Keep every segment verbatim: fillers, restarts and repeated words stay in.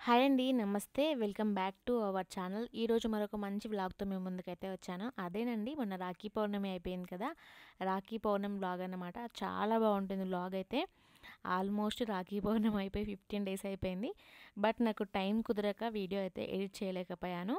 Hi అండి. నమస్తే. Welcome back to our channel. ఈరోజు మరొక మంచి వ్లాగ్‌తో మీ ముందుకైతే వచ్చాను. అదేనండి మొన్న రాఖీ పౌర్ణమి అయిపోయింది కదా! రాఖీ పౌర్ణమి వ్లాగ్ అన్నమాట. చాలా బావుంటుంది వ్లాగ్ అయితే. ఆల్మోస్ట్ రాఖీ పౌర్ణమి అయిపోయి పదిహేను డేస్ అయిపోయింది. బట్ నాకు టైం కుదరక వీడియో అయితే ఎడిట్ చేయలేకపోయాను.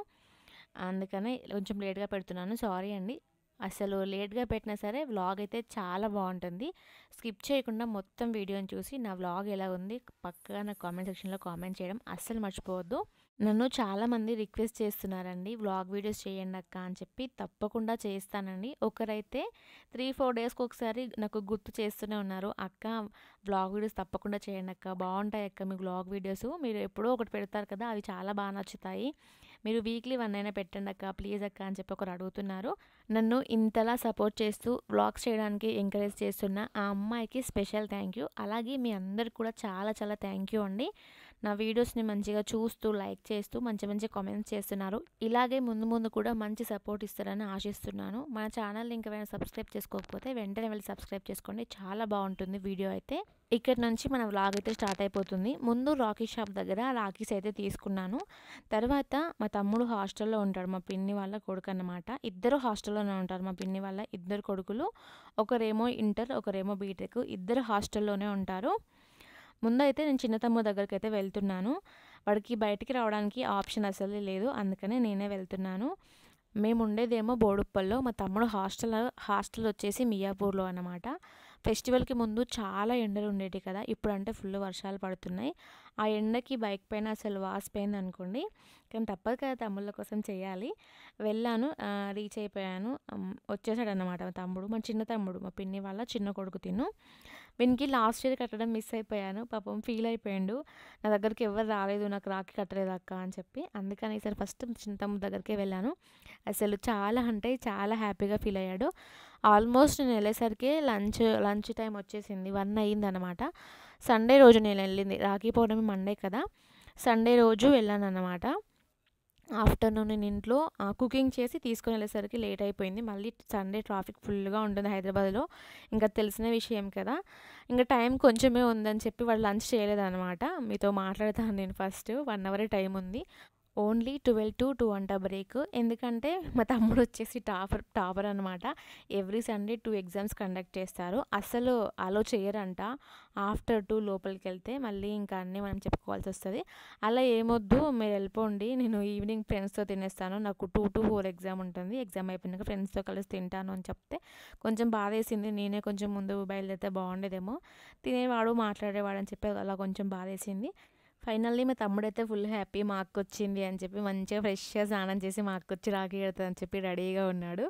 అందుకనే కొంచెం లేట్‌గా పెడుతున్నాను. సారీ అండి. అసలు లేట్‌గా పెట్టినా సరే వ్లాగ్ అయితే చాలా బావుంటుంది. స్కిప్ చేయకుండా మొత్తం వీడియోని చూసి నా వ్లాగ్ ఎలా ఉంది పక్కాగా నాకు కామెంట్ సెక్షన్‌లో కామెంట్ చేయడం అస్సలు మర్చిపోవద్దు. నన్ను చాలామంది రిక్వెస్ట్ చేస్తున్నారండి వ్లాగ్ వీడియోస్ చేయండి అక్క అని చెప్పి. తప్పకుండా చేస్తానండి. ఒకరైతే మూడు, నాలుగు డేస్‌కి ఒకసారి నాకు గుర్తు చేస్తూనే ఉన్నారు. అక్క వ్లాగ్ వీడియోస్ తప్పకుండా చేయండి అక్క. బావుంటాయి అక్క మీ వ్లాగ్ వీడియోస్. మీరు ఎప్పుడో ఒకటి పెడతారు కదా! అవి చాలా బా నచ్చుతాయి. మీరు వీక్లీ వన్ అయినా పెట్టండి అక్క ప్లీజ్ అక్క అని చెప్పి ఒకరు అడుగుతున్నారు. నన్ను ఇంతలా సపోర్ట్ చేస్తూ వ్లాగ్స్ చేయడానికి ఎంకరేజ్ చేస్తున్న ఆ అమ్మాయికి స్పెషల్ థ్యాంక్ యూ. అలాగే మీ అందరికి కూడా చాలా చాలా థ్యాంక్ యూ అండి. నా వీడియోస్ని మంచిగా చూస్తూ లైక్ చేస్తూ మంచి మంచి కామెంట్స్ చేస్తున్నారు. ఇలాగే ముందు ముందు కూడా మంచి సపోర్ట్ ఇస్తారని ఆశిస్తున్నాను. మన ఛానల్ని ఇంకెవరైనా సబ్స్క్రైబ్ చేసుకోకపోతే వెంటనే వెళ్ళి సబ్స్క్రైబ్ చేసుకోండి. చాలా బాగుంటుంది వీడియో అయితే. ఇక్కడ నుంచి మన వ్లాగ్ అయితే స్టార్ట్ అయిపోతుంది. ముందు రాఖీ షాప్ దగ్గర రాఖీస్ అయితే తీసుకున్నాను. తర్వాత మా తమ్ముడు హాస్టల్లో ఉంటాడు. మా పిన్ని వాళ్ళ కొడుకు అన్నమాట. ఇద్దరు హాస్టల్లోనే ఉంటారు. మా పిన్ని వాళ్ళ ఇద్దరు కొడుకులు. ఒకరేమో ఇంటర్, ఒకరేమో బీటెక్. ఇద్దరు హాస్టల్లోనే ఉంటారు. ముందైతే నేను చిన్న తమ్ముడు దగ్గరికి అయితే వెళ్తున్నాను. వాడికి బయటికి రావడానికి ఆప్షన్ అసలే లేదు. అందుకనే నేనే వెళ్తున్నాను. మేము ఉండేదేమో బోడుప్పల్లో. మా తమ్ముడు హాస్టల్ హాస్టల్ వచ్చేసి మియాపూర్లో అన్నమాట. ఫెస్టివల్కి ముందు చాలా ఎండలు ఉండేవి కదా! ఇప్పుడంటే ఫుల్ వర్షాలు పడుతున్నాయి. ఆ ఎండకి బైక్ పైన అసలు వాసిపోయింది అనుకోండి. కానీ తప్పదు కదా తమ్ముళ్ళ కోసం చేయాలి. వెళ్ళాను. రీచ్ అయిపోయాను. వచ్చేసాడు అన్నమాట మా తమ్ముడు. మా చిన్న తమ్ముడు మా పిన్ని వాళ్ళ చిన్న కొడుకు తిను. వీనికి లాస్ట్ ఇయర్ కట్టడం మిస్ అయిపోయాను. పాపం ఫీల్ అయిపోయాడు. నా దగ్గరికి ఎవరు రాలేదు నాకు రాఖీ కట్టలేదు అక్క అని చెప్పి. అందుకని ఈసారి ఫస్ట్ చిన్న తమ్ముడు దగ్గరికే వెళ్ళాను. అసలు చాలా అంటే చాలా హ్యాపీగా ఫీల్ అయ్యాడు. ఆల్మోస్ట్ నేను వెళ్ళేసరికి లంచ్ లంచ్ టైం వచ్చేసింది. వన్ అయ్యిందనమాట. సండే రోజు నేను వెళ్ళింది. రాఖీ పౌర్ణమి మండే కదా! సండే రోజు వెళ్ళాను అన్నమాట. ఆఫ్టర్నూన్ నేను ఇంట్లో కుకింగ్ చేసి తీసుకొని వెళ్ళేసరికి లేట్ అయిపోయింది. మళ్ళీ సండే ట్రాఫిక్ ఫుల్గా ఉంటుంది హైదరాబాద్లో. ఇంకా తెలిసిన విషయం కదా! ఇంకా టైం కొంచెమే ఉందని చెప్పి వాడు లంచ్ చేయలేదన్నమాట. మీతో మాట్లాడతాను నేను ఫస్ట్. వన్ అవరే టైం ఉంది. ఓన్లీ ట్వెల్వ్ టు టూ అంట బ్రేక్. ఎందుకంటే మా తమ్ముడు వచ్చేసి టాపర్ టాపర్ అనమాట. Every Sunday two exams conduct చేస్తారు. అసలు అలో చేయరంట. ఆఫ్టర్ టూ లోపలికి వెళ్తే మళ్ళీ ఇంకా అన్నీ మనం చెప్పుకోవాల్సి వస్తుంది. అలా ఏమొద్దు మీరు వెళ్ళిపోండి. నేను ఈవినింగ్ ఫ్రెండ్స్తో తినేస్తాను. నాకు టూ టు ఫోర్ ఎగ్జామ్ ఉంటుంది. ఎగ్జామ్ అయిపోయినాక ఫ్రెండ్స్తో కలిసి తింటాను అని చెప్తే కొంచెం బాధ వేసింది. నేనే కొంచెం ముందు బయలుదేరితే బాగుండేదేమో. తినేవాడు మాట్లాడేవాడు అని చెప్పి అలా కొంచెం బాధ వేసింది. ఫైనల్లీ మా తమ్ముడైతే ఫుల్ హ్యాపీ మా అక్క వచ్చింది అని చెప్పి మంచిగా ఫ్రెష్గా స్నానం చేసి మా అక్క వచ్చి రాఖీ కడుతుంది అని చెప్పి రెడీగా ఉన్నాడు.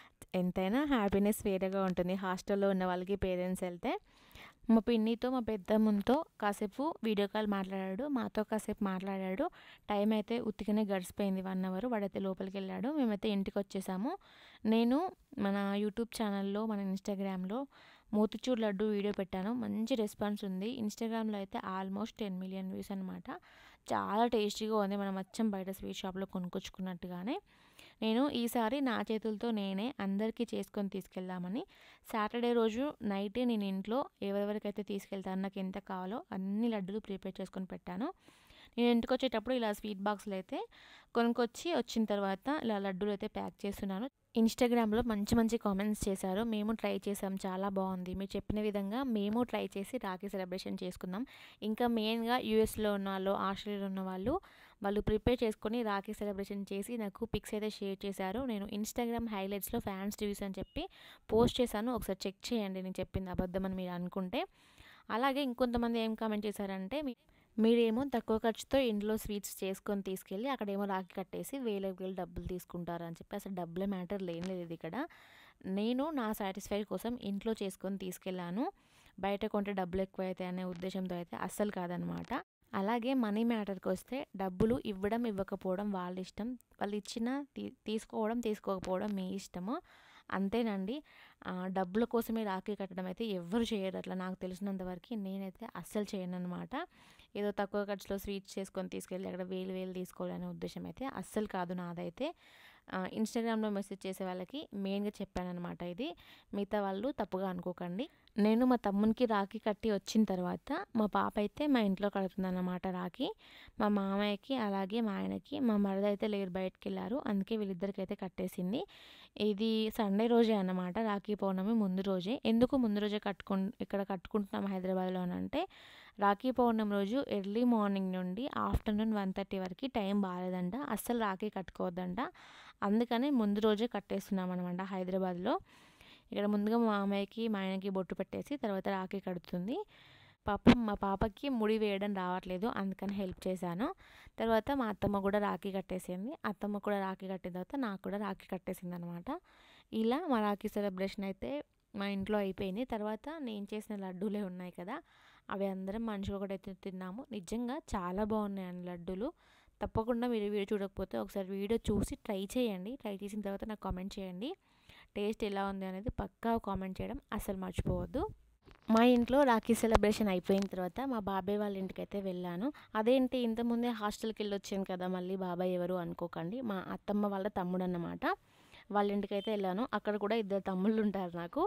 ఎంతైనా హ్యాపీనెస్ వేరేగా ఉంటుంది హాస్టల్లో ఉన్న వాళ్ళకి పేరెంట్స్ వెళ్తే. మా పిన్నితో మా పెద్దమ్మతో కాసేపు వీడియో కాల్ మాట్లాడాడు. మాతో కాసేపు మాట్లాడాడు. టైం అయితే ఉత్తికనే గడిచిపోయింది వన్ అవర్. వాడైతే లోపలికి వెళ్ళాడు. మేమైతే ఇంటికి వచ్చేసాము. నేను మన యూట్యూబ్ ఛానల్లో మన ఇన్స్టాగ్రామ్లో మోతిచూర్ లడ్డు వీడియో పెట్టాను. మంచి రెస్పాన్స్ ఉంది. ఇన్స్టాగ్రామ్లో అయితే ఆల్మోస్ట్ టెన్ మిలియన్ వ్యూస్ అనమాట. చాలా టేస్టీగా ఉంది. మనం అచ్చం బయట స్వీట్ షాప్లో కొనుక్కొచ్చుకున్నట్టుగానే. నేను ఈసారి నా చేతులతో నేనే అందరికీ చేసుకొని తీసుకెళ్దామని సాటర్డే రోజు నైటే నేను ఇంట్లో ఎవరెవరికైతే తీసుకెళ్తాను నాకు ఎంత కావాలో అన్ని లడ్డూలు ప్రిపేర్ చేసుకొని పెట్టాను. నేను ఇంటికి వచ్చేటప్పుడు ఇలా స్వీట్ బాక్స్లు అయితే కొనుక్కొచ్చి వచ్చిన తర్వాత ఇలా లడ్డూలు అయితే ప్యాక్ చేస్తున్నాను. ఇన్స్టాగ్రామ్లో మంచి మంచి కామెంట్స్ చేశారు. మేము ట్రై చేసాం చాలా బాగుంది. మీరు చెప్పిన విధంగా మేము ట్రై చేసి రాఖీ సెలబ్రేషన్ చేసుకుందాం. ఇంకా మెయిన్గా యూఎస్లో ఉన్న వాళ్ళు ఆస్ట్రేలియాలో ఉన్న వాళ్ళు వాళ్ళు ప్రిపేర్ చేసుకొని రాఖీ సెలబ్రేషన్ చేసి నాకు పిక్స్ అయితే షేర్ చేశారు. నేను ఇన్స్టాగ్రామ్ హైలైట్స్లో ఫ్యాన్స్ రివ్యూస్ అని చెప్పి పోస్ట్ చేశాను. ఒకసారి చెక్ చేయండి నేను చెప్పింది అబద్ధం అని మీరు అనుకుంటే. అలాగే ఇంకొంతమంది ఏం కామెంట్ చేశారంటే మీరేమో తక్కువ ఖర్చుతో ఇంట్లో స్వీట్స్ చేసుకొని తీసుకెళ్ళి అక్కడేమో రాఖీ కట్టేసి వేలకు వేలు డబ్బులు తీసుకుంటారు అని చెప్పి. అసలు డబ్బులే మ్యాటర్ లేనిలేదు ఇక్కడ. నేను నా సాటిస్ఫై కోసం ఇంట్లో చేసుకొని తీసుకెళ్ళాను. బయట కొంటే డబ్బులు ఎక్కువ అవుతాయి అనే ఉద్దేశంతో అయితే అస్సలు కాదనమాట. అలాగే మనీ మ్యాటర్కి వస్తే డబ్బులు ఇవ్వడం ఇవ్వకపోవడం వాళ్ళ ఇష్టం. వాళ్ళు ఇచ్చిన తీ తీసుకోవడం తీసుకోకపోవడం మీ ఇష్టము. అంతేనండి. డబ్బుల కోసమే రాఖీ కట్టడం అయితే ఎవ్వరు చేయరు. అట్లా నాకు తెలిసినంతవరకు నేనైతే అస్సలు చేయను అనమాట. ఏదో తక్కువ ఖర్చులో స్వీట్స్ చేసుకొని తీసుకెళ్ళి అక్కడ వేలు వేలు తీసుకోవాలనే ఉద్దేశం అయితే అస్సలు కాదు నాదైతే. ఇన్స్టాగ్రామ్లో మెసేజ్ చేసే వాళ్ళకి మెయిన్గా చెప్పాను అనమాట ఇది. మిగతా వాళ్ళు తప్పుగా అనుకోకండి. నేను మా తమ్మునికి రాఖీ కట్టి వచ్చిన తర్వాత మా పాప అయితే మా ఇంట్లో కడుతుందన్నమాట రాఖీ. మా మామయ్యకి అలాగే మా ఆయనకి. మా మరిదైతే లేరు, బయటికెళ్లారు. అందుకే వీళ్ళిద్దరికైతే కట్టేసింది. ఇది సండే రోజే అన్నమాట, రాఖీ పౌర్ణమి ముందు రోజే. ఎందుకు ముందు రోజే కట్టుకు ఇక్కడ కట్టుకుంటున్నాం హైదరాబాద్లో అని అంటే, రాఖీ పౌర్ణమి రోజు ఎర్లీ మార్నింగ్ నుండి ఆఫ్టర్నూన్ వన్ థర్టీ వరకు టైం బాగాలేదంట, అస్సలు రాఖీ కట్టుకోవద్దంట. అందుకని ముందు రోజే కట్టేస్తున్నాం అనమాట హైదరాబాద్లో. ఇక్కడ ముందుగా మా మామయ్యకి మా ఆయనకి బొట్టు పెట్టేసి తర్వాత రాఖీ కడుతుంది. పాపం మా పాపకి ముడి వేయడం రావట్లేదు, అందుకని హెల్ప్ చేశాను. తర్వాత మా అత్తమ్మ కూడా రాఖీ కట్టేసింది. అత్తమ్మ కూడా రాఖీ కట్టిన తర్వాత నాకు కూడా రాఖీ కట్టేసింది అనమాట. ఇలా మా రాఖీ సెలబ్రేషన్ అయితే మా ఇంట్లో అయిపోయింది. తర్వాత నేను చేసిన లడ్డూలే ఉన్నాయి కదా, అవి అందరం మనిషి ఒకటైతే తిన్నాము. నిజంగా చాలా బాగున్నాయండి లడ్డూలు. తప్పకుండా మీరు వీడియో చూడకపోతే ఒకసారి వీడియో చూసి ట్రై చేయండి. ట్రై చేసిన తర్వాత నాకు కామెంట్ చేయండి, టేస్ట్ ఎలా ఉంది అనేది పక్కా కామెంట్ చేయడం అస్సలు మర్చిపోవద్దు. మా ఇంట్లో రాఖీ సెలబ్రేషన్ అయిపోయిన తర్వాత మా బాబాయ్ వాళ్ళ ఇంటికి అయితే వెళ్ళాను. అదేంటి ఇంతకుముందే హాస్టల్కి వెళ్ళి వచ్చాను కదా, మళ్ళీ బాబాయ్ ఎవరు అనుకోకండి, మా అత్తమ్మ వాళ్ళ తమ్ముడు అన్నమాట. వాళ్ళ ఇంటికి అయితే వెళ్ళాను. అక్కడ కూడా ఇద్దరు తమ్ముళ్ళు ఉంటారు నాకు.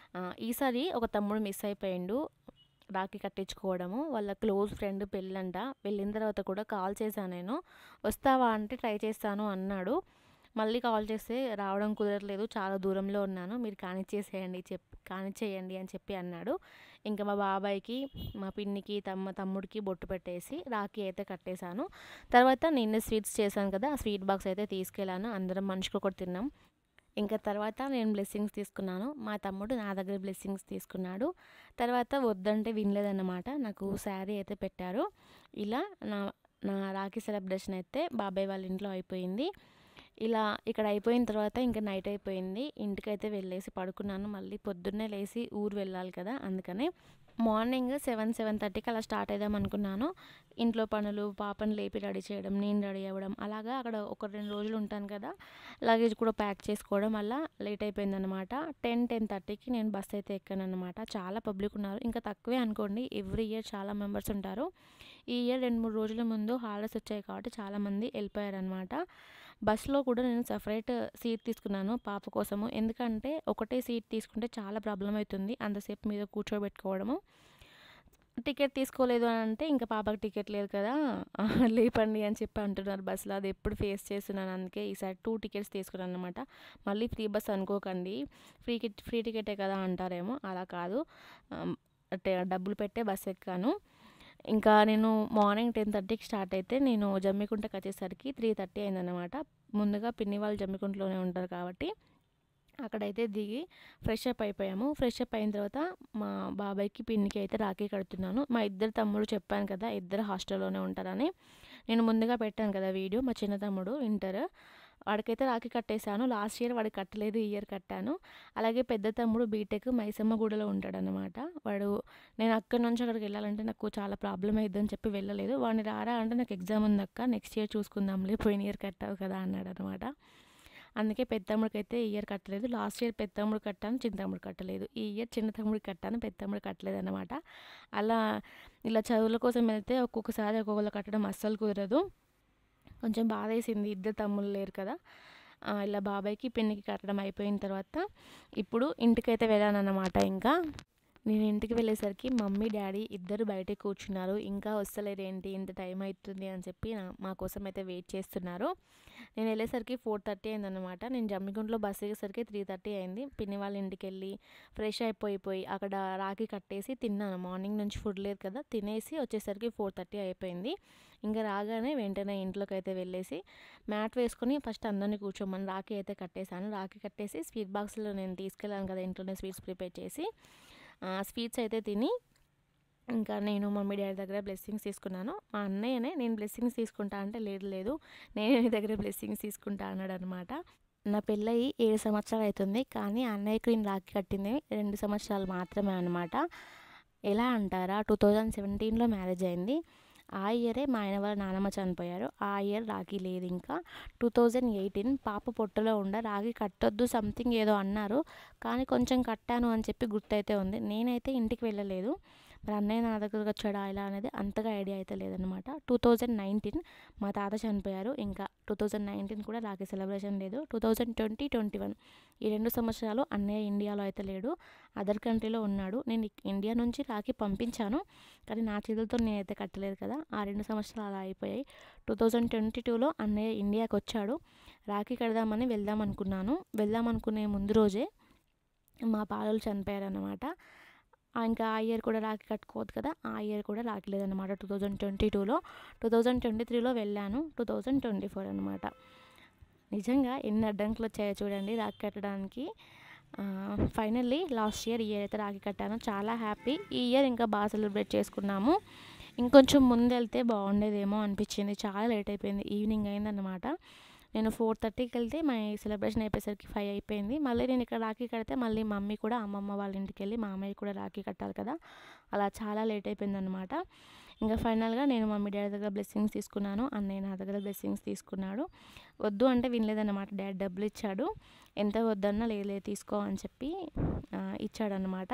ఈసారి ఒక తమ్ముడు మిస్ అయిపోయిండు రాఖీ కట్టించుకోవడము. వాళ్ళ క్లోజ్ ఫ్రెండ్ పెళ్ళంట. వెళ్ళిన తర్వాత కూడా కాల్ చేశాను నేను, వస్తావా అంటే ట్రై చేస్తాను అన్నాడు. మళ్ళీ కాల్ చేస్తే రావడం కుదరలేదు, చాలా దూరంలో ఉన్నాను, మీరు కానిచ్చేసేయండి చెప్ కానిచ్చేయండి అని చెప్పి అన్నాడు. ఇంకా మా బాబాయ్కి మా పిన్నికి తమ్మ తమ్ముడికి బొట్టు పెట్టేసి రాఖీ అయితే కట్టేశాను. తర్వాత నిన్న స్వీట్స్ చేశాను కదా, ఆ స్వీట్ బాక్స్ అయితే తీసుకెళ్ళాను. అందరం మనిషికి ఒకటి తిన్నాం. ఇంకా తర్వాత నేను బ్లెస్సింగ్స్ తీసుకున్నాను, మా తమ్ముడు నా దగ్గర బ్లెస్సింగ్స్ తీసుకున్నాడు. తర్వాత వద్దంటే వినలేదన్నమాట, నాకు శారీ అయితే పెట్టారు. ఇలా నా నా రాఖీ సెలబ్రేషన్ అయితే బాబాయ్ వాళ్ళ ఇంట్లో అయిపోయింది. ఇలా ఇక్కడ అయిపోయిన తర్వాత ఇంకా నైట్ అయిపోయింది, ఇంటికైతే వెళ్ళేసి పడుకున్నాను. మళ్ళీ పొద్దున్నే లేచి ఊరు వెళ్ళాలి కదా, అందుకనే మార్నింగ్ సెవెన్ సెవెన్ థర్టీకి అలా స్టార్ట్ అయిదాం అనుకున్నాను. ఇంట్లో పనులు, పాపను లేపి రెడీ చేయడం, నేను రెడీ అవ్వడం, అలాగా అక్కడ ఒక రెండు రోజులు ఉంటాను కదా, లగేజ్ కూడా ప్యాక్ చేసుకోవడం, అలా లేట్ అయిపోయిందనమాట. టెన్ టెన్ థర్టీకి నేను బస్ అయితే ఎక్కాను అనమాట. చాలా పబ్లిక్ ఉన్నారు, ఇంకా తక్కువే అనుకోండి, ఎవ్రీ ఇయర్ చాలా మెంబర్స్ ఉంటారు. ఈ ఇయర్ రెండు మూడు రోజుల ముందు హాలిడేస్ వచ్చాయి కాబట్టి చాలామంది వెళ్ళిపోయారనమాట. బస్సులో కూడా నేను సపరేట్ సీట్ తీసుకున్నాను పాప కోసము, ఎందుకంటే ఒకటే సీట్ తీసుకుంటే చాలా ప్రాబ్లం అవుతుంది అంతసేపు మీద కూర్చోబెట్టుకోవడము. టికెట్ తీసుకోలేదు అని అంటే ఇంకా పాపకి టికెట్ లేదు కదా, లేపండి అని చెప్పి అంటున్నారు బస్సులో. అది ఎప్పుడు ఫేస్ చేస్తున్నాను, అందుకే ఈసారి టూ టికెట్స్ తీసుకున్నాను అనమాట. మళ్ళీ ఫ్రీ బస్ అనుకోకండి, ఫ్రీ ఫ్రీ టికెటే కదా అంటారేమో, అలా కాదు, డబ్బులు పెట్టే బస్ ఎక్కాను. ఇంకా నేను మార్నింగ్ టెన్ థర్టీకి స్టార్ట్ అయితే నేను జమ్మికుంటకి వచ్చేసరికి త్రీ థర్టీ అయిందన్నమాట. ముందుగా పిన్ని వాళ్ళు జమ్మికుంటలోనే ఉంటారు కాబట్టి అక్కడైతే దిగి ఫ్రెష్ అప్ అయిపోయాము. ఫ్రెష్ అప్ అయిన తర్వాత మా బాబాయ్కి పిన్నికి అయితే రాఖీ కడుతున్నాను. మా ఇద్దరు తమ్ముడు చెప్పాను కదా, ఇద్దరు హాస్టల్లోనే ఉంటారని. నేను ముందుగా పెట్టాను కదా వీడియో, మా చిన్న తమ్ముడు ఇంటర్, వాడికైతే రాఖీ కట్టేశాను. లాస్ట్ ఇయర్ వాడికి కట్టలేదు, ఈ ఇయర్ కట్టాను. అలాగే పెద్ద తమ్ముడు బీటెక్ మైసమ్మగూడలో ఉంటాడనమాట. వాడు నేను అక్కడి నుంచి అక్కడికి వెళ్ళాలంటే నాకు చాలా ప్రాబ్లం అవుతుందని చెప్పి వెళ్ళలేదు. వాడిని రారా అంటే నాకు ఎగ్జామ్ ఉంది అక్క, నెక్స్ట్ ఇయర్ చూసుకుందాంలే, పోయిన ఇయర్ కట్టావు కదా అన్నాడు అనమాట. అందుకే పెద్ద తమ్ముడికి అయితే ఈ ఇయర్ కట్టలేదు. లాస్ట్ ఇయర్ పెద్ద తమ్ముడు కట్టాను, చిన్న తమ్ముడు కట్టలేదు. ఈ ఇయర్ చిన్న తమ్ముడికి కట్టాను, పెద్ద తమ్ముడు కట్టలేదు అనమాట. అలా ఇలా చదువుల కోసం వెళ్తే ఒక్కొక్కసారి ఒక్కొక్కరు కట్టడం అస్సలు కుదరదు. కొంచెం బాధ వేసింది, ఇద్దరు తమ్ముళ్ళు లేరు కదా. ఇలా బాబాయ్కి పిన్నికి కట్టడం అయిపోయిన తర్వాత ఇప్పుడు ఇంటికైతే వెళ్ళాను అన్నమాట. ఇంకా నేను ఇంటికి వెళ్ళేసరికి మమ్మీ డాడీ ఇద్దరు బయటే కూర్చున్నారు. ఇంకా వస్తలేరు ఏంటి, ఇంత టైం అవుతుంది అని చెప్పి మా కోసం అయితే వెయిట్ చేస్తున్నారు. నేను వెళ్ళేసరికి ఫోర్ థర్టీ అయిందనమాట. నేను జమ్మిగుంటలో బస్ ఎక్కేసరికి త్రీ థర్టీ అయింది. పిన్ని వాళ్ళ ఇంటికి వెళ్ళి ఫ్రెష్ అయిపోయిపోయి అక్కడ రాఖీ కట్టేసి తిన్నాను. మార్నింగ్ నుంచి ఫుడ్ లేదు కదా, తినేసి వచ్చేసరికి ఫోర్ థర్టీ అయిపోయింది. ఇంకా రాగానే వెంటనే ఇంట్లోకి అయితే వెళ్ళేసి మ్యాట్ వేసుకొని ఫస్ట్ అందరినీ కూర్చోమని రాఖీ అయితే కట్టేశాను. రాఖీ కట్టేసి స్వీట్ బాక్స్లో నేను తీసుకెళ్ళాను కదా, ఇంట్లోనే స్వీట్స్ ప్రిపేర్ చేసి స్వీట్స్ అయితే తిని ఇంకా నేను మమ్మీ డాడీ దగ్గర బ్లెస్సింగ్స్ తీసుకున్నాను. మా అన్నయ్యనే నేను బ్లెస్సింగ్స్ తీసుకుంటా అంటే లేదు లేదు నేను నీ దగ్గర బ్లెస్సింగ్స్ తీసుకుంటా అన్నాడు అనమాట. నా పెళ్ళయి ఏడు సంవత్సరాలు అవుతుంది, కానీ అన్నయ్యకి నేను రాఖీ కట్టింది రెండు సంవత్సరాలు మాత్రమే అనమాట. ఎలా అంటారా, టూ థౌజండ్ సెవెంటీన్లో మ్యారేజ్ అయింది. ఆ ఇయరే మా ఆయన వాళ్ళ నానమ్మ చనిపోయారు. ఆ ఇయర్ రాఖీ లేదు. ఇంకా టూ థౌజండ్ ఎయిటీన్ పాప పొట్టలో ఉండ రాఖీ కట్టొద్దు సంథింగ్ ఏదో అన్నారు, కానీ కొంచెం కట్టాను అని చెప్పి గుర్తయితే ఉంది. నేనైతే ఇంటికి వెళ్ళలేదు, మరి అన్నయ్య నా దగ్గరకు వచ్చాడా ఇలా అనేది అంతగా ఐడియా అయితే లేదనమాట. టూ థౌజండ్ నైన్టీన్ మా తాత చనిపోయారు. ఇంకా టూ థౌజండ్ నైన్టీన్ కూడా రాఖీ సెలబ్రేషన్ లేదు. Two thousand twenty twenty one ఈ రెండు సంవత్సరాలు అన్నయ్య ఇండియాలో అయితే లేడు, అదర్ కంట్రీలో ఉన్నాడు. నేను ఇండియా నుంచి రాఖీ పంపించాను, కానీ నా చేతులతో నేనైతే కట్టలేదు కదా. ఆ రెండు సంవత్సరాలు అలా అయిపోయాయి. టూ థౌజండ్ ట్వంటీ టూలో అన్నయ్య ఇండియాకి వచ్చాడు. రాఖీ కడదామని వెళ్దాం అనుకున్నాను. వెళ్దాం అనుకునే ముందు రోజే మా పాలోళ్ళు చనిపోయారన్నమాట. ఇంకా ఆ ఇయర్ కూడా రాఖీ కట్టుకోవద్దు కదా, ఆ ఇయర్ కూడా రాఖీ లేదనమాట. టూ థౌజండ్ ట్వంటీ టూలో టూ థౌజండ్ ట్వంటీ త్రీలో వెళ్ళాను. టూ థౌజండ్ ట్వంటీ ఫోర్ అనమాట. నిజంగా ఎన్ని అడ్డంకులు వచ్చాయో చూడండి రాఖీ కట్టడానికి. ఫైనల్లీ లాస్ట్ ఇయర్ ఇయర్ అయితే రాఖీ కట్టాను. చాలా హ్యాపీ. ఈ ఇయర్ ఇంకా బాగా సెలబ్రేట్ చేసుకున్నాము. ఇంకొంచెం ముందు వెళ్తే బాగుండేదేమో అనిపించింది. చాలా లేట్ అయిపోయింది, ఈవినింగ్ అయిందన్నమాట. నేను ఫోర్ థర్టీకి వెళ్తే మా సెలబ్రేషన్ అయిపోయేసరికి ఫైవ్ అయిపోయింది. మళ్ళీ నేను ఇక్కడ రాఖీ కడితే మళ్ళీ మమ్మీ కూడా అమ్మమ్మ వాళ్ళ ఇంటికి వెళ్ళి మామయ్య కూడా రాఖీ కట్టాలి కదా, అలా చాలా లేట్ అయిపోయిందనమాట. ఇంకా ఫైనల్గా నేను మమ్మీ డాడీ దగ్గర బ్లెస్సింగ్స్ తీసుకున్నాను, అన్నయ్య నా దగ్గర బ్లెస్సింగ్స్ తీసుకున్నాడు. వద్దు అంటే వినలేదన్నమాట. డాడీ డబ్బులు ఇచ్చాడు, ఎంత వద్దన్నా లేదు తీసుకో అని చెప్పి ఇచ్చాడనమాట.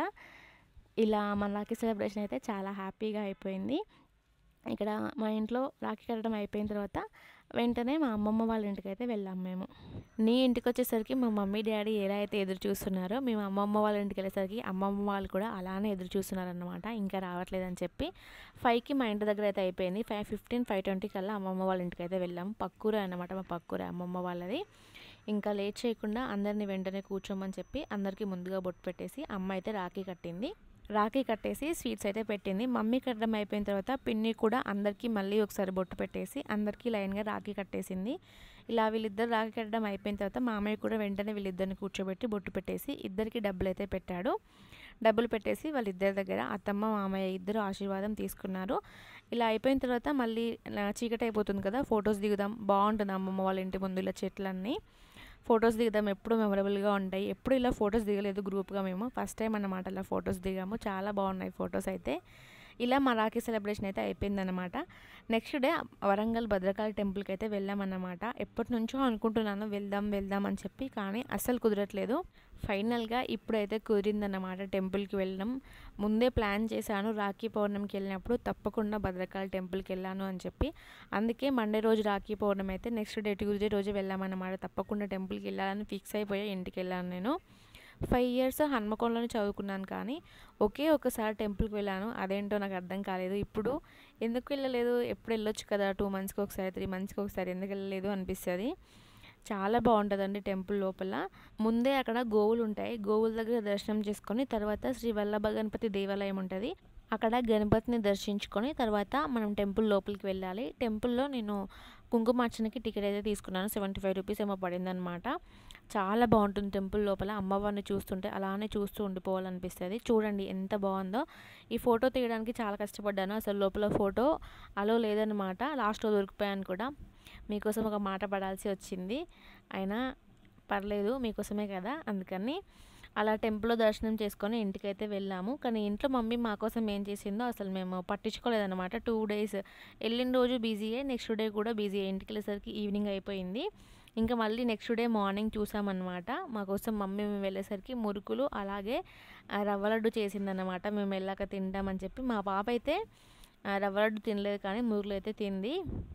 ఇలా మన రాఖీ సెలబ్రేషన్ అయితే చాలా హ్యాపీగా అయిపోయింది. ఇక్కడ మా ఇంట్లో రాఖీ కట్టడం అయిపోయిన తర్వాత వెంటనే మా అమ్మమ్మ వాళ్ళ ఇంటికి అయితే వెళ్ళాము మేము. నీ ఇంటికి వచ్చేసరికి మా మమ్మీ డాడీ ఎలా అయితే ఎదురు చూస్తున్నారో మేము అమ్మమ్మ వాళ్ళ ఇంటికి వెళ్ళేసరికి అమ్మమ్మ వాళ్ళు కూడా అలానే ఎదురు చూస్తున్నారనమాట, ఇంకా రావట్లేదని చెప్పి. ఫైవ్కి మా ఇంటి దగ్గర అయితే అయిపోయింది. ఫైవ్ ఫిఫ్టీన్ ఫైవ్ ట్వంటీ కల్లా అమ్మమ్మ వాళ్ళ ఇంటికి అయితే వెళ్ళాము. పక్కూరే అనమాట, మా పక్కూరే అమ్మమ్మ వాళ్ళది. ఇంకా లేట్ చేయకుండా అందరినీ వెంటనే కూర్చోమని చెప్పి అందరికీ ముందుగా బొట్టు పెట్టేసి అమ్మ అయితే రాఖీ కట్టింది. రాఖీ కట్టేసి స్వీట్స్ అయితే పెట్టింది. మమ్మీ కట్టడం అయిపోయిన తర్వాత పిన్ని కూడా అందరికీ మళ్ళీ ఒకసారి బొట్టు పెట్టేసి అందరికీ లైన్గా రాఖీ కట్టేసింది. ఇలా వీళ్ళిద్దరు రాఖీ కట్టడం అయిపోయిన తర్వాత మామయ్య కూడా వెంటనే వీళ్ళిద్దరిని కూర్చోబెట్టి బొట్టు పెట్టేసి ఇద్దరికి డబ్బులు అయితే పెట్టాడు. డబ్బులు పెట్టేసి వాళ్ళిద్దరి దగ్గర అత్తమ్మ మామయ్య ఇద్దరు ఆశీర్వాదం తీసుకున్నారు. ఇలా అయిపోయిన తర్వాత మళ్ళీ చీకటి అయిపోతుంది కదా, ఫొటోస్ దిగుదాం, బాగుంటుంది అమ్మమ్మ వాళ్ళ ఇంటి ముందు ఇలా చెట్లన్నీ, ఫొటోస్ దిగుదాం, ఎప్పుడు మెమరబుల్గా ఉంటాయి. ఎప్పుడు ఇలా ఫొటోస్ దిగలేదు గ్రూప్గా, మేము ఫస్ట్ టైం అన్నమాట అలా ఫొటోస్ దిగాము. చాలా బాగున్నాయి ఫొటోస్ అయితే. ఇలా మా రాఖీ సెలబ్రేషన్ అయితే అయిపోయిందన్నమాట. నెక్స్ట్ డే వరంగల్ భద్రకాళి టెంపుల్కి అయితే వెళ్ళామన్నమాట. ఎప్పటి నుంచో అనుకుంటున్నాను వెళ్దాం వెళ్దాం అని చెప్పి, కానీ అస్సలు కుదరట్లేదు. ఫైనల్గా ఇప్పుడైతే కుదిరిందన్నమాట టెంపుల్కి వెళ్ళడం. ముందే ప్లాన్ చేశాను రాఖీ పౌర్ణమికి వెళ్ళినప్పుడు తప్పకుండా భద్రకాళి టెంపుల్కి వెళ్ళాను అని చెప్పి. అందుకే మండే రోజు రాఖీ పౌర్ణమి అయితే నెక్స్ట్ డే ట్యూస్డే రోజు వెళ్ళామన్నమాట. తప్పకుండా టెంపుల్కి వెళ్ళాలని ఫిక్స్ అయిపోయా, ఇంటికి వెళ్ళాను నేను. ఫైవ్ ఇయర్స్ హన్మకొండలోనే చదువుకున్నాను, కానీ ఒకే ఒకసారి టెంపుల్కి వెళ్ళాను. అదేంటో నాకు అర్థం కాలేదు. ఇప్పుడు ఎందుకు వెళ్ళలేదు, ఎప్పుడు వెళ్ళొచ్చు కదా, టూ మంత్స్కి ఒకసారి త్రీ మంత్స్కి ఒకసారి ఎందుకు వెళ్ళలేదు అనిపిస్తుంది. చాలా బాగుంటుందండి టెంపుల్ లోపల. ముందే అక్కడ గోవులు ఉంటాయి, గోవుల దగ్గర దర్శనం చేసుకొని తర్వాత శ్రీ వల్లభ గణపతి దేవాలయం ఉంటుంది, అక్కడ గణపతిని దర్శించుకొని తర్వాత మనం టెంపుల్ లోపలికి వెళ్ళాలి. టెంపుల్లో నేను కుంకుమార్చనకి టికెట్ అయితే తీసుకున్నాను, సెవెంటీ ఫైవ్ రూపీస్ ఏమో పడిందనమాట. చాలా బాగుంటుంది టెంపుల్ లోపల. అమ్మవారిని చూస్తుంటే అలానే చూస్తూ ఉండిపోవాలనిపిస్తుంది. చూడండి ఎంత బాగుందో. ఈ ఫోటో తీయడానికి చాలా కష్టపడ్డాను, అసలు లోపల ఫోటో అలో లేదనమాట. లాస్ట్లో దొరికిపోయాను కూడా. మీకోసం ఒక మాట పడాల్సి వచ్చింది, అయినా పర్లేదు మీకోసమే కదా, అందుకని అలా టెంపుల్లో దర్శనం చేసుకొని ఇంటికైతే వెళ్ళాము. కానీ ఇంట్లో మమ్మీ మా కోసం ఏం చేసిందో అసలు మేము పట్టించుకోలేదన్నమాట. టూ డేస్ వెళ్ళిన రోజు బిజీయే, నెక్స్ట్ డే కూడా బిజీయే. ఇంటికి వెళ్ళేసరికి ఈవినింగ్ అయిపోయింది. ఇంకా మళ్ళీ నెక్స్ట్ డే మార్నింగ్ చూసామన్నమాట. మా కోసం మమ్మీ మేము వెళ్ళేసరికి మురుకులు అలాగే రవ్వ లడ్డు చేసిందన్నమాట. మేము వెళ్ళాక తింటామని చెప్పి. మా పాప అయితే రవ్వ లడ్డు తినలేదు, కానీ మురుకులు అయితే తింది.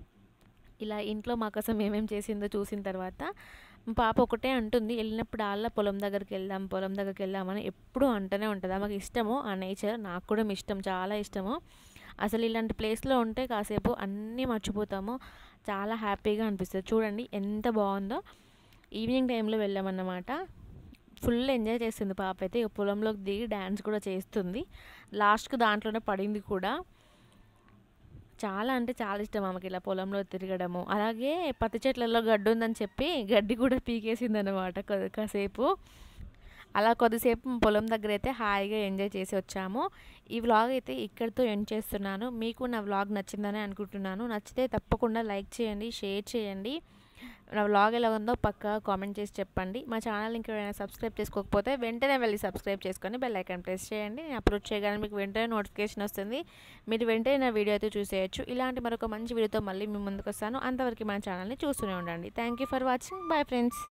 ఇలా ఇంట్లో మా కోసం ఏమేమి చేసిందో చూసిన తర్వాత పాప ఒకటే అంటుంది, వెళ్ళినప్పుడు అలా పొలం దగ్గరికి వెళ్దాం పొలం దగ్గరికి వెళ్దామని ఎప్పుడూ అంటూనే ఉంటుంది. ఆమెకు ఇష్టము ఆ నేచర్, నాకు కూడా ఇష్టం, చాలా ఇష్టము. అసలు ఇలాంటి ప్లేస్లో ఉంటే కాసేపు అన్నీ మర్చిపోతాము, చాలా హ్యాపీగా అనిపిస్తుంది. చూడండి ఎంత బాగుందో. ఈవినింగ్ టైంలో వెళ్ళామన్నమాట. ఫుల్ ఎంజాయ్ చేస్తుంది పాప అయితే. ఇక పొలంలోకి దిగి డ్యాన్స్ కూడా చేస్తుంది, లాస్ట్కి దాంట్లోనే పడింది కూడా. చాలా అంటే చాలా ఇష్టం ఆమెకి ఇలా పొలంలో తిరగడము. అలాగే పత్తి చెట్లలో గడ్డి ఉందని చెప్పి గడ్డి కూడా పీకేసింది అనమాట కాసేపు. అలా కొద్దిసేపు పొలం దగ్గర అయితే హాయిగా ఎంజాయ్ చేసి వచ్చాము. ఈ వ్లాగ్ అయితే ఇక్కడితో ఎండ్ చేస్తున్నాను. మీకు నా వ్లాగ్ నచ్చిందని అనుకుంటున్నాను. నచ్చితే తప్పకుండా లైక్ చేయండి, షేర్ చేయండి. నా వ్లాగ్ ఎలా ఉందో పక్కా కామెంట్ చేసి చెప్పండి. మా ఛానల్ ఇంకెవరైనా సబ్స్క్రైబ్ చేసుకోకపోతే వెంటనే వెళ్ళి సబ్స్క్రైబ్ చేసుకొని బెల్ ఐకాన్ ప్రెస్ చేయండి. నేను అప్లోడ్ చేయగానే మీకు వెంటనే నోటిఫికేషన్ వస్తుంది, మీరు వెంటనే నా వీడియో అయితే చూసేయచ్చు. ఇలాంటి మరొక మంచి వీడియోతో మళ్ళీ మీ ముందుకు వస్తాను. అంతవరకు మా ఛానల్ని చూస్తూనే ఉండండి. Thank you for watching. Bye friends.